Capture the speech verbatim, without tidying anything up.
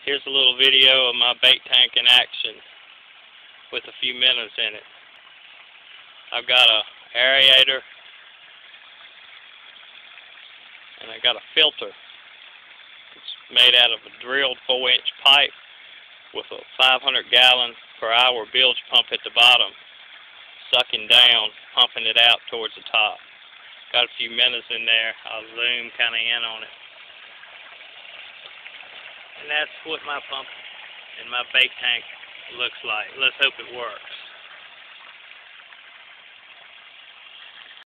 Here's a little video of my bait tank in action with a few minnows in it. I've got a aerator and I got a filter. It's made out of a drilled four inch pipe with a five hundred gallon per hour bilge pump at the bottom, sucking down, pumping it out towards the top. Got a few minnows in there. I'll zoom kind of in on it. And that's what my pump and my bait tank looks like. Let's hope it works.